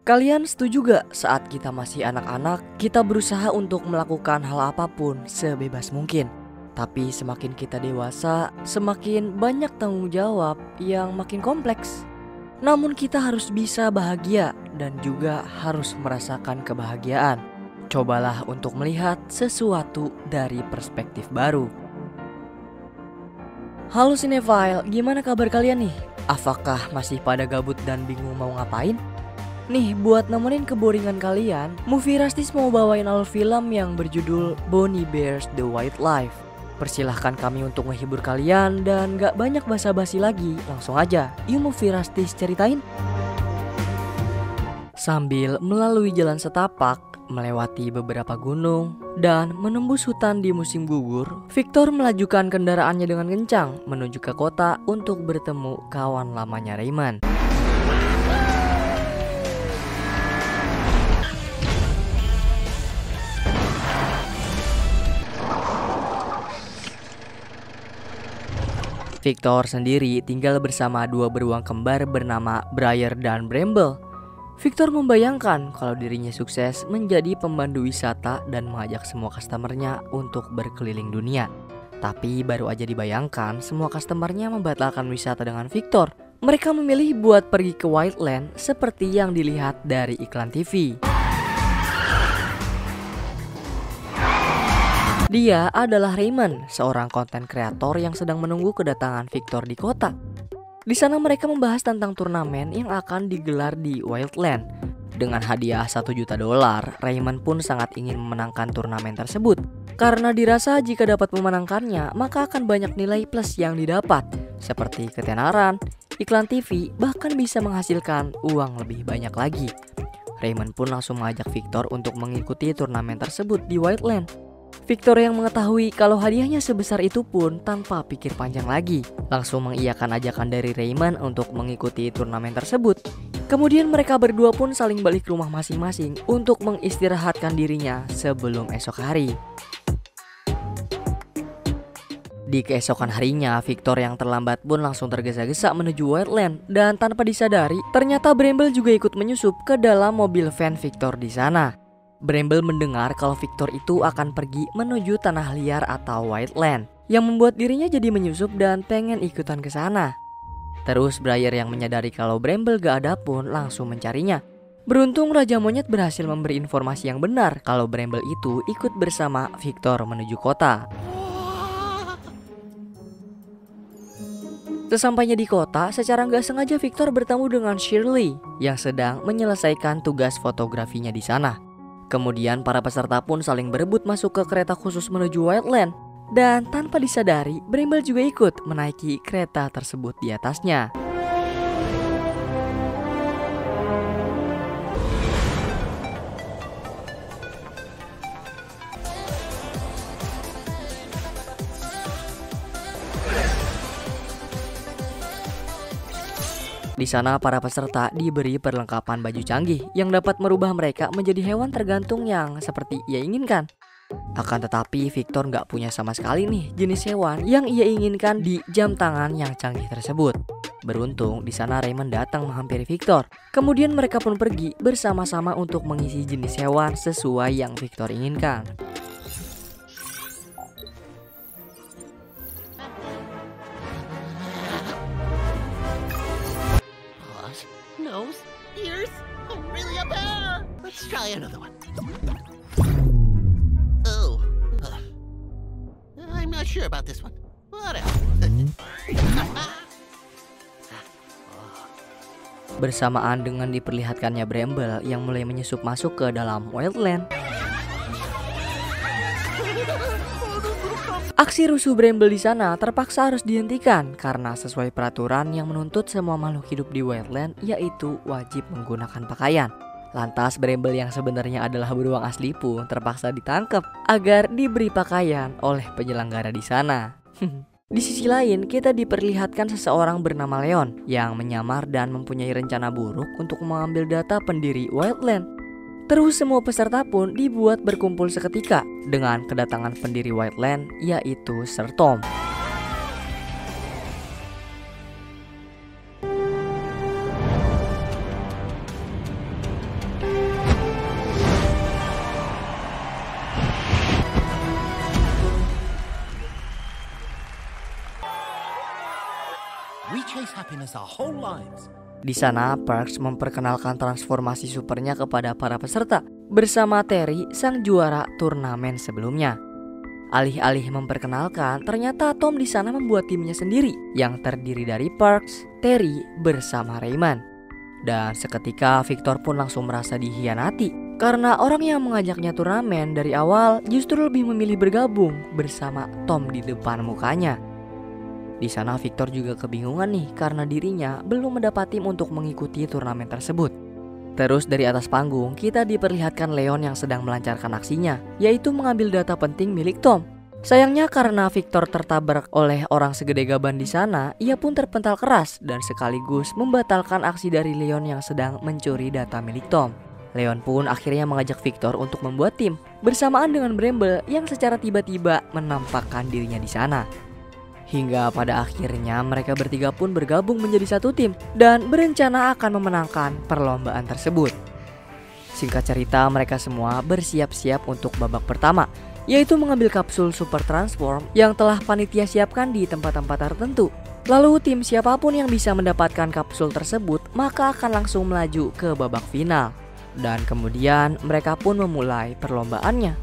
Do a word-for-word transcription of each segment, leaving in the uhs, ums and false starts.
Kalian setuju gak saat kita masih anak-anak, kita berusaha untuk melakukan hal apapun sebebas mungkin. Tapi semakin kita dewasa, semakin banyak tanggung jawab yang makin kompleks. Namun kita harus bisa bahagia dan juga harus merasakan kebahagiaan. Cobalah untuk melihat sesuatu dari perspektif baru. Halo Cinephile, gimana kabar kalian nih? Apakah masih pada gabut dan bingung mau ngapain? Nih, buat nemenin keboringan kalian, Movie Rastis mau bawain alur film yang berjudul Bonnie Bears The White Life. Persilahkan kami untuk menghibur kalian dan gak banyak basa-basi lagi, langsung aja, yuk Movie Rastis ceritain. Sambil melalui jalan setapak, melewati beberapa gunung, dan menembus hutan di musim gugur, Victor melajukan kendaraannya dengan kencang menuju ke kota untuk bertemu kawan lamanya Raymond. Victor sendiri tinggal bersama dua beruang kembar bernama Briar dan Bramble. Victor membayangkan kalau dirinya sukses menjadi pemandu wisata dan mengajak semua customernya untuk berkeliling dunia. Tapi baru aja dibayangkan, semua customernya membatalkan wisata dengan Victor. Mereka memilih buat pergi ke Wildland seperti yang dilihat dari iklan T V. Dia adalah Raymond, seorang konten kreator yang sedang menunggu kedatangan Victor di kota. Di sana mereka membahas tentang turnamen yang akan digelar di Wildland. Dengan hadiah satu juta dolar, Raymond pun sangat ingin memenangkan turnamen tersebut. Karena dirasa jika dapat memenangkannya, maka akan banyak nilai plus yang didapat, seperti ketenaran, iklan T V, bahkan bisa menghasilkan uang lebih banyak lagi. Raymond pun langsung mengajak Victor untuk mengikuti turnamen tersebut di Wildland. Victor yang mengetahui kalau hadiahnya sebesar itu pun tanpa pikir panjang lagi, langsung mengiyakan ajakan dari Raymond untuk mengikuti turnamen tersebut. Kemudian mereka berdua pun saling balik ke rumah masing-masing untuk mengistirahatkan dirinya sebelum esok hari. Di keesokan harinya, Victor yang terlambat pun langsung tergesa-gesa menuju Wildland, dan tanpa disadari, ternyata Bramble juga ikut menyusup ke dalam mobil van Victor di sana. Bramble mendengar kalau Victor itu akan pergi menuju tanah liar atau Wildland, yang membuat dirinya jadi menyusup dan pengen ikutan ke sana. Terus Briar yang menyadari kalau Bramble gak ada pun langsung mencarinya. Beruntung Raja Monyet berhasil memberi informasi yang benar kalau Bramble itu ikut bersama Victor menuju kota. Sesampainya di kota, secara gak sengaja Victor bertemu dengan Shirley yang sedang menyelesaikan tugas fotografinya di sana. Kemudian para peserta pun saling berebut masuk ke kereta khusus menuju Wildland. Dan tanpa disadari, Bramble juga ikut menaiki kereta tersebut di atasnya. Di sana para peserta diberi perlengkapan baju canggih yang dapat merubah mereka menjadi hewan tergantung yang seperti ia inginkan. Akan tetapi Victor nggak punya sama sekali nih jenis hewan yang ia inginkan di jam tangan yang canggih tersebut. Beruntung di sana Raymond datang menghampiri Victor. Kemudian mereka pun pergi bersama-sama untuk mengisi jenis hewan sesuai yang Victor inginkan. Nose, ears, oh, really a bear. Let's try another one. Oh, uh, I'm not sure about this one. What else? Bersamaan dengan diperlihatkannya Bramble yang mulai menyusup masuk ke dalam Wildland, aksi rusuh Bramble di sana terpaksa harus dihentikan karena sesuai peraturan yang menuntut semua makhluk hidup di Wildland yaitu wajib menggunakan pakaian. Lantas Bramble yang sebenarnya adalah beruang asli pun terpaksa ditangkap agar diberi pakaian oleh penyelenggara di sana. Di sisi lain, kita diperlihatkan seseorang bernama Leon yang menyamar dan mempunyai rencana buruk untuk mengambil data pendiri Wildland. Terus semua peserta pun dibuat berkumpul seketika dengan kedatangan pendiri Wildland yaitu Sir Tom. helping us our whole lives. Di sana, Parks memperkenalkan transformasi supernya kepada para peserta bersama Terry, sang juara turnamen sebelumnya. Alih-alih memperkenalkan, ternyata Tom di sana membuat timnya sendiri yang terdiri dari Parks, Terry, bersama Rayman. Dan seketika Victor pun langsung merasa dikhianati karena orang yang mengajaknya turnamen dari awal justru lebih memilih bergabung bersama Tom di depan mukanya. Di sana Victor juga kebingungan nih karena dirinya belum mendapat tim untuk mengikuti turnamen tersebut. Terus dari atas panggung kita diperlihatkan Leon yang sedang melancarkan aksinya, yaitu mengambil data penting milik Tom. Sayangnya karena Victor tertabrak oleh orang segede gaban di sana, ia pun terpental keras dan sekaligus membatalkan aksi dari Leon yang sedang mencuri data milik Tom. Leon pun akhirnya mengajak Victor untuk membuat tim bersamaan dengan Bramble yang secara tiba-tiba menampakkan dirinya di sana. Hingga pada akhirnya mereka bertiga pun bergabung menjadi satu tim dan berencana akan memenangkan perlombaan tersebut. Singkat cerita, mereka semua bersiap-siap untuk babak pertama, yaitu mengambil kapsul Super Transform yang telah panitia siapkan di tempat-tempat tertentu. Lalu tim siapapun yang bisa mendapatkan kapsul tersebut maka akan langsung melaju ke babak final. Dan kemudian mereka pun memulai perlombaannya.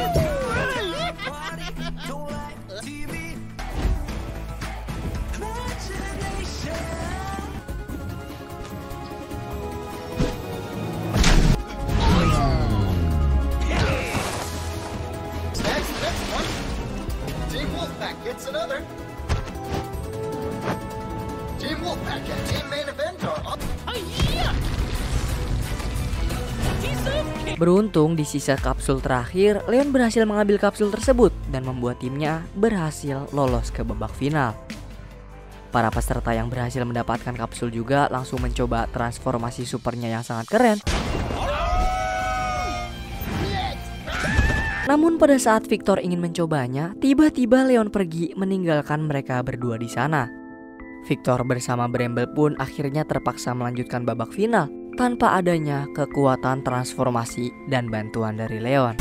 Team Wolfpack gets another. Team Wolfpack and Team Main Event are up. Beruntung di sisa kapsul terakhir, Leon berhasil mengambil kapsul tersebut dan membuat timnya berhasil lolos ke babak final. Para peserta yang berhasil mendapatkan kapsul juga langsung mencoba transformasi supernya yang sangat keren. Namun pada saat Victor ingin mencobanya, tiba-tiba Leon pergi meninggalkan mereka berdua di sana. Victor bersama Bramble pun akhirnya terpaksa melanjutkan babak final tanpa adanya kekuatan transformasi dan bantuan dari Leon.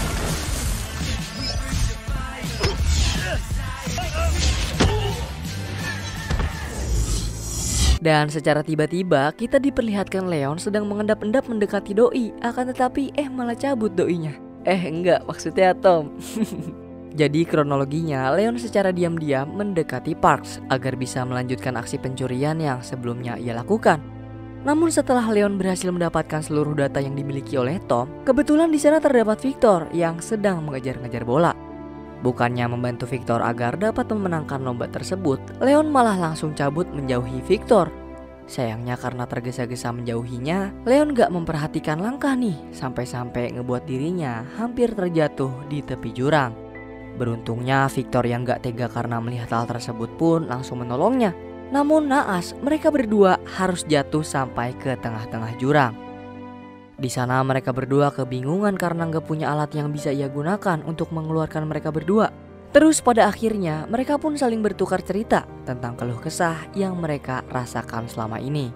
Dan secara tiba-tiba kita diperlihatkan Leon sedang mengendap-endap mendekati doi, akan tetapi eh malah cabut doinya. Eh enggak, maksudnya Tom. Jadi kronologinya, Leon secara diam-diam mendekati Parks agar bisa melanjutkan aksi pencurian yang sebelumnya ia lakukan. Namun setelah Leon berhasil mendapatkan seluruh data yang dimiliki oleh Tom, kebetulan di sana terdapat Victor yang sedang mengejar-ngejar bola. Bukannya membantu Victor agar dapat memenangkan lomba tersebut, Leon malah langsung cabut menjauhi Victor. Sayangnya karena tergesa-gesa menjauhinya, Leon gak memperhatikan langkah nih, sampai-sampai ngebuat dirinya hampir terjatuh di tepi jurang. Beruntungnya Victor yang gak tega karena melihat hal tersebut pun langsung menolongnya. Namun naas, mereka berdua harus jatuh sampai ke tengah-tengah jurang. Di sana mereka berdua kebingungan karena gak punya alat yang bisa ia gunakan untuk mengeluarkan mereka berdua. Terus pada akhirnya mereka pun saling bertukar cerita tentang keluh kesah yang mereka rasakan selama ini.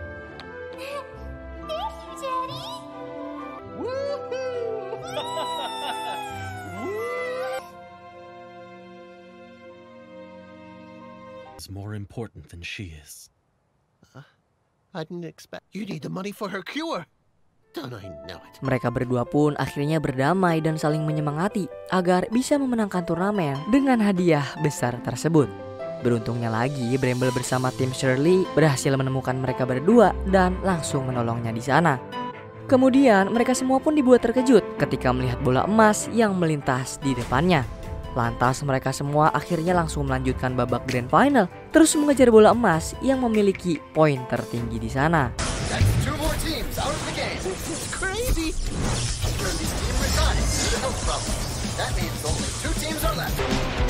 Is more important than she is. Uh, I didn't expect. You need the money for her cure. Don't I know it? Mereka berdua pun akhirnya berdamai dan saling menyemangati agar bisa memenangkan turnamen dengan hadiah besar tersebut. Beruntungnya lagi, Bramble bersama tim Shirley berhasil menemukan mereka berdua dan langsung menolongnya di sana. Kemudian mereka semua pun dibuat terkejut ketika melihat bola emas yang melintas di depannya. Lantas mereka semua akhirnya langsung melanjutkan babak grand final, terus mengejar bola emas yang memiliki poin tertinggi di sana. That's two more teams out of the game. This is crazy. Shirley's team resigned due to health problems. That means only two teams are left.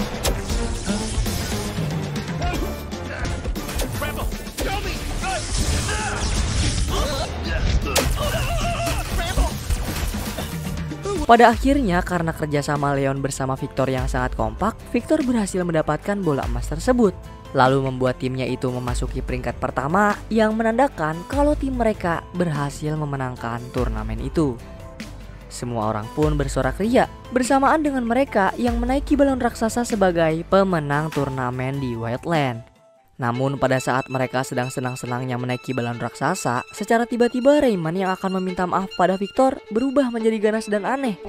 Rebel, show me! Pada akhirnya karena kerjasama Leon bersama Victor yang sangat kompak, Victor berhasil mendapatkan bola emas tersebut. Lalu membuat timnya itu memasuki peringkat pertama yang menandakan kalau tim mereka berhasil memenangkan turnamen itu. Semua orang pun bersorak ria bersamaan dengan mereka yang menaiki balon raksasa sebagai pemenang turnamen di Wildland. Namun pada saat mereka sedang senang-senangnya menaiki balon raksasa, secara tiba-tiba Rayman yang akan meminta maaf pada Victor berubah menjadi ganas dan aneh.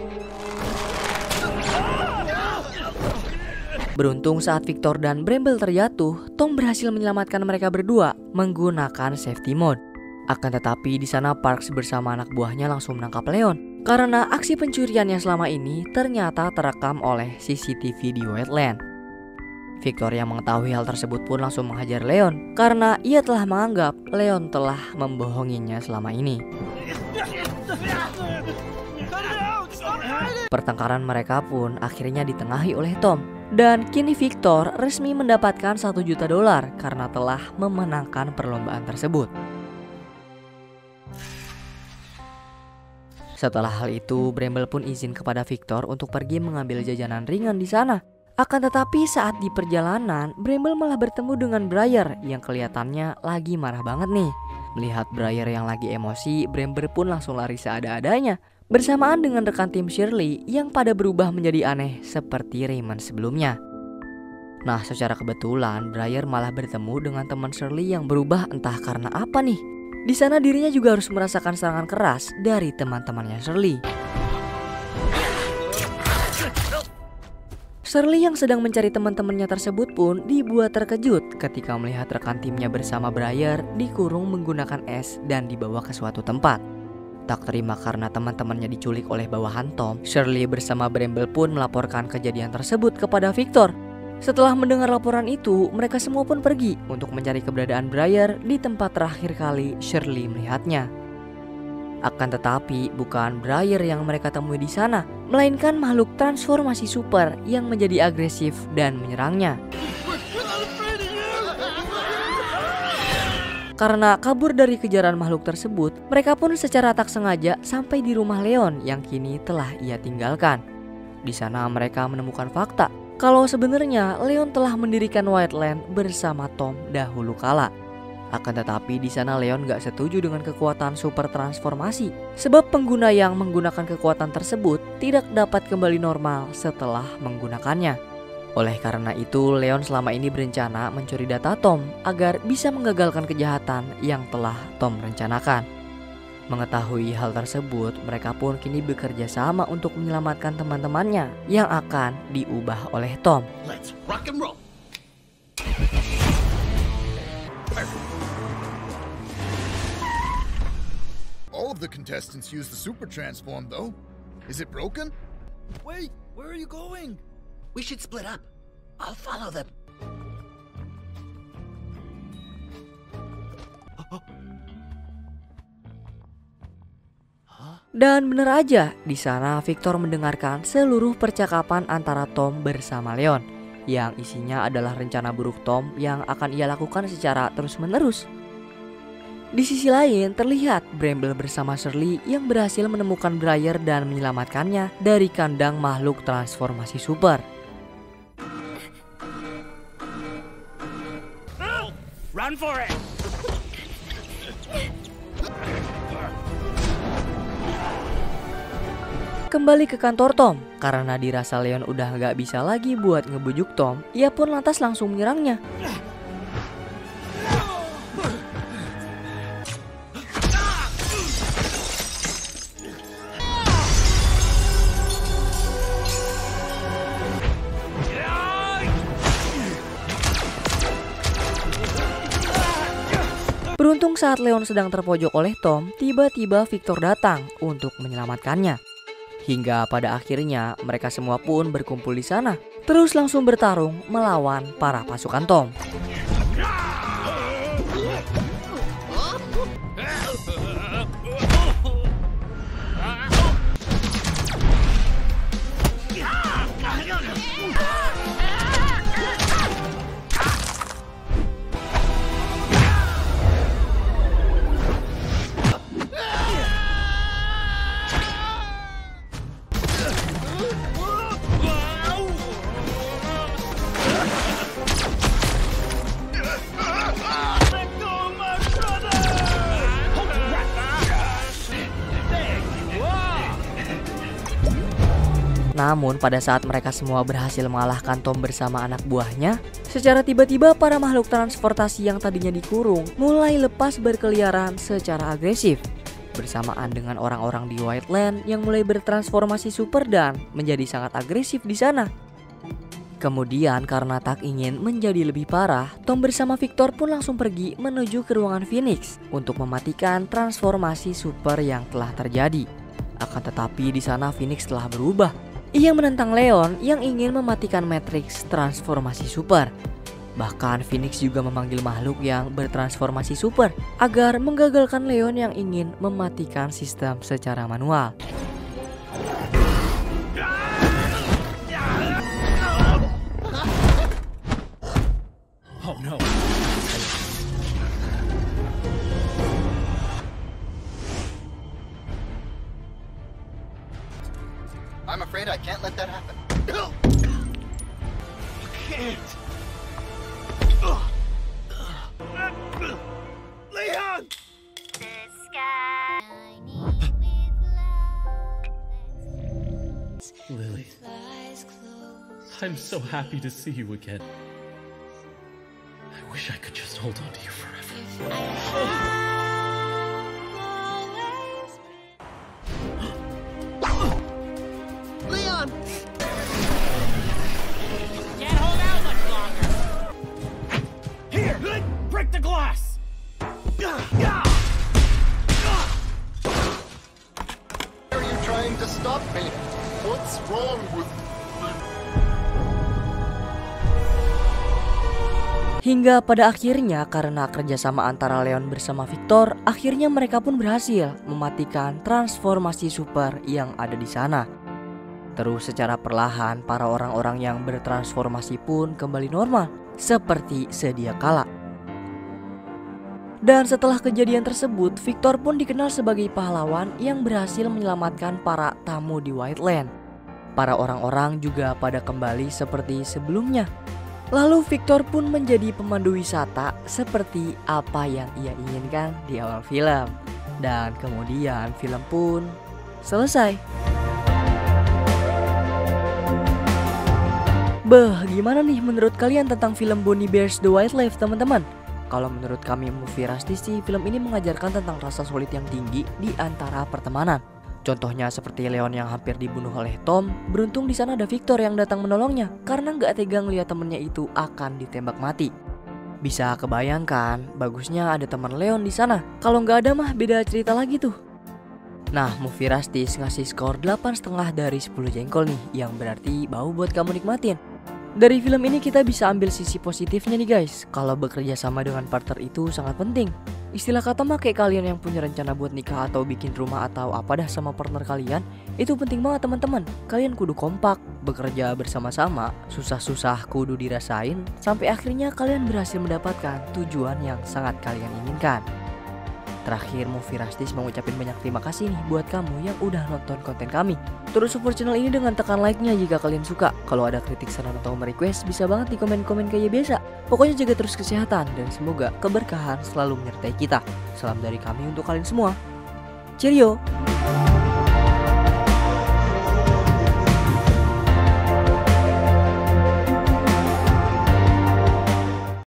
Beruntung saat Victor dan Bramble terjatuh, Tom berhasil menyelamatkan mereka berdua menggunakan safety mode. Akan tetapi di sana Parks bersama anak buahnya langsung menangkap Leon karena aksi pencuriannya selama ini ternyata terekam oleh C C T V di Wildland. Victor yang mengetahui hal tersebut pun langsung menghajar Leon karena ia telah menganggap Leon telah membohonginya selama ini. Pertengkaran mereka pun akhirnya ditengahi oleh Tom, dan kini Victor resmi mendapatkan satu juta dolar karena telah memenangkan perlombaan tersebut. Setelah hal itu, Bramble pun izin kepada Victor untuk pergi mengambil jajanan ringan di sana. Akan tetapi saat di perjalanan, Bramble malah bertemu dengan Briar yang kelihatannya lagi marah banget nih. Melihat Briar yang lagi emosi, Bramble pun langsung lari seada-adanya bersamaan dengan rekan tim Shirley yang pada berubah menjadi aneh seperti Rayman sebelumnya. Nah, secara kebetulan Briar malah bertemu dengan teman Shirley yang berubah entah karena apa nih. Di sana dirinya juga harus merasakan serangan keras dari teman-temannya Shirley. Shirley yang sedang mencari teman-temannya tersebut pun dibuat terkejut ketika melihat rekan timnya bersama Briar dikurung menggunakan es dan dibawa ke suatu tempat. Tak terima karena teman-temannya diculik oleh bawahan Tom, Shirley bersama Bramble pun melaporkan kejadian tersebut kepada Victor. Setelah mendengar laporan itu, mereka semua pun pergi untuk mencari keberadaan Briar di tempat terakhir kali Shirley melihatnya. Akan tetapi bukan Briar yang mereka temui di sana, melainkan makhluk transformasi super yang menjadi agresif dan menyerangnya. Karena kabur dari kejaran makhluk tersebut, mereka pun secara tak sengaja sampai di rumah Leon yang kini telah ia tinggalkan. Di sana mereka menemukan fakta kalau sebenarnya Leon telah mendirikan Wildland bersama Tom dahulu kala. Akan tetapi di sana Leon gak setuju dengan kekuatan super transformasi, sebab pengguna yang menggunakan kekuatan tersebut tidak dapat kembali normal setelah menggunakannya. Oleh karena itu, Leon selama ini berencana mencuri data Tom agar bisa menggagalkan kejahatan yang telah Tom rencanakan. Mengetahui hal tersebut, mereka pun kini bekerja sama untuk menyelamatkan teman-temannya yang akan diubah oleh Tom. Let's rock and roll. All of the contestants use the super transform, though. Is it broken? Wait, where are you going? We should split up. I'll follow them. Dan bener aja, di sana Victor mendengarkan seluruh percakapan antara Tom bersama Leon, yang isinya adalah rencana buruk Tom yang akan ia lakukan secara terus-menerus. Di sisi lain, terlihat Bramble bersama Shirley yang berhasil menemukan Briar dan menyelamatkannya dari kandang makhluk transformasi super. Run for it! Kembali ke kantor Tom, karena dirasa Leon udah gak bisa lagi buat ngebujuk Tom, ia pun lantas langsung menyerangnya. Beruntung saat Leon sedang terpojok oleh Tom, tiba-tiba Victor datang untuk menyelamatkannya. Hingga pada akhirnya mereka semua pun berkumpul di sana, terus langsung bertarung melawan para pasukan Tom. Namun pada saat mereka semua berhasil mengalahkan Tom bersama anak buahnya, secara tiba-tiba para makhluk transportasi yang tadinya dikurung mulai lepas berkeliaran secara agresif, bersamaan dengan orang-orang di White Land yang mulai bertransformasi super dan menjadi sangat agresif di sana. Kemudian karena tak ingin menjadi lebih parah, Tom bersama Victor pun langsung pergi menuju ke ruangan Phoenix untuk mematikan transformasi super yang telah terjadi. Akan tetapi di sana Phoenix telah berubah. Ia menentang Leon yang ingin mematikan Matrix transformasi super. Bahkan Phoenix juga memanggil makhluk yang bertransformasi super agar menggagalkan Leon yang ingin mematikan sistem secara manual. Oh no. I'm afraid I can't let that happen. Can't. Leon! Lily, I'm so happy to see you again. I wish I could just hold on to you forever. Leon! Can't hold out much longer. Here, break the glass. Are you trying to stop me? What's wrong with Hingga pada akhirnya karena kerjasama antara Leon bersama Victor, akhirnya mereka pun berhasil mematikan transformasi super yang ada di sana. Terus secara perlahan para orang-orang yang bertransformasi pun kembali normal seperti sedia kala. Dan setelah kejadian tersebut, Victor pun dikenal sebagai pahlawan yang berhasil menyelamatkan para tamu di White Land. Para orang-orang juga pada kembali seperti sebelumnya. Lalu Victor pun menjadi pemandu wisata seperti apa yang ia inginkan di awal film. Dan kemudian film pun selesai. Beh, gimana nih menurut kalian tentang film Bonnie Bears The Wildlife, teman-teman? Kalau menurut kami Movie Rusty sih, film ini mengajarkan tentang rasa solid yang tinggi di antara pertemanan. Contohnya seperti Leon yang hampir dibunuh oleh Tom, beruntung di sana ada Victor yang datang menolongnya karena nggak tega ngeliat temennya itu akan ditembak mati. Bisa kebayangkan, bagusnya ada teman Leon di sana. Kalau nggak ada mah beda cerita lagi tuh. Nah, Movie Rusty ngasih skor delapan koma lima dari sepuluh jengkol nih, yang berarti bau buat kamu nikmatin. Dari film ini kita bisa ambil sisi positifnya nih guys. Kalau bekerja sama dengan partner itu sangat penting. Istilah kata mah kayak kalian yang punya rencana buat nikah atau bikin rumah atau apa dah sama partner kalian, itu penting banget teman-teman. Kalian kudu kompak, bekerja bersama-sama, susah-susah kudu dirasain, sampai akhirnya kalian berhasil mendapatkan tujuan yang sangat kalian inginkan. Terakhir, Movie Rusty mau ngucapin banyak terima kasih nih buat kamu yang udah nonton konten kami. Terus support channel ini dengan tekan like-nya jika kalian suka. Kalau ada kritik, saran atau merequest, bisa banget di komen-komen kayak biasa. Pokoknya jaga terus kesehatan dan semoga keberkahan selalu menyertai kita. Salam dari kami untuk kalian semua. Cheerio!